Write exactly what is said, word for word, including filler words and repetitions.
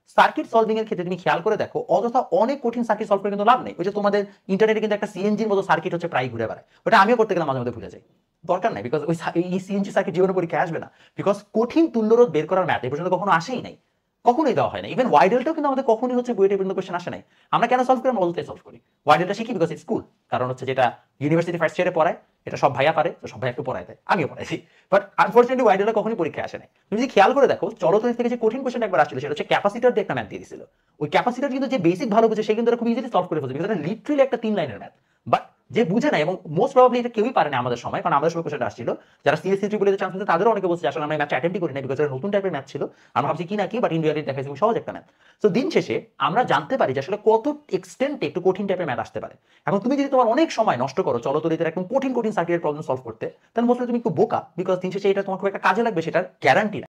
Circuit solving এর ক্ষেত্রে তুমি খেয়াল করে দেখো অযথা অনেক কঠিন সার্কিট সলভ করে কিন্তু লাভ নেই। ওই যে তোমাদের ইন্টারনেটে কিন্তু একটা সিএনজির মতো সার্কিট হচ্ছে প্রায় ঘুরে বেড়ায়, ওটা আমিও করতে গেলে মাঝে মধ্যে ভুলে যাই। দরকার নাই, বিকজ ওই এই সিএনজি সার্কিট জীবনে পরীক্ষায় আসবে না, বিকজ কঠিন তুল্যরোধ বের করার ম্যাথ এ পর্যন্ত কখনো আসেই নাই, কখনোই দেওয়া হয় না। ইভেন ওয়াইডেলটাও কিন্তু আমাদের কখনোই হচ্ছে বইটা পর্যন্ত কোশ্চেন আসে নাই। আমরা কেন সলভ করি? আমরা অল্পে সলভ করি। ওয়াইডেলটা শিখি বিকজ স্কুল, কারণ হচ্ছে যেটা ইউনিভার্সিটি ফার্স্ট ইয়ারে পড়ায় এটা সব ভাইয়া পারে, তো সব ভাইয়া একটু পড়ায় দেয়, আমিও পড়াইছি। বাট আনফরচুনেটলি ওয়াইডেলটা কখনোই পরীক্ষায় আসে নাই। তুমি যদি খেয়াল করে দেখো চলতরিৎ থেকে যে কঠিন কোশ্চেন একবার আসছিল সেটা হচ্ছে ক্যাপাসিটর দিয়ে একটা ম্যাথ দিয়ে দিছিল। ওই ক্যাপাসিটর কিন্তু যে বেসিক ভালো বুঝে সে কিন্তু খুব ইজিলি সলভ করে ফেলছে, বিকজ এটা লিটারালি একটা তিন লাইনের ম্যাথ। বাট যে বুঝে নাই, এবং মোস্ট প্রবাবলি এটা কেউই পারে না আমাদের সময়, কারণ আমাদের সময় কোশ্চেনটা আসছিল, যারা সিএসসি ট্রিপল চান্স পেয়েছে তাদেরও অনেকে বলছে আসলে আমরা ম্যাচটা অ্যাটেম্পই করি না, বিকজ এটা নতুন টাইপের ম্যাথ ছিল, আমরা ভাবছি কি না কি, বাট ইন রিয়ালিটি দেখা যাচ্ছে সহজ একটা ম্যাথ। তো দিন শেষে আমরা জানতে পারি যে আসলে কত এক্সটেন্টে একটু কঠিন টাইপের ম্যাথ আসতে পারে। এখন তুমি যদি তোমার অনেক সময় নষ্ট করো চলতরিতের একদম কঠিন কঠিন সার্কিটের প্রবলেম সলভ করতে, তাহলে মোস্টলি তুমি একটু বোকা, বিকজ দিন শেষে এটা তোমার খুব একটা কাজে লাগবে সেটার গ্যারান্টি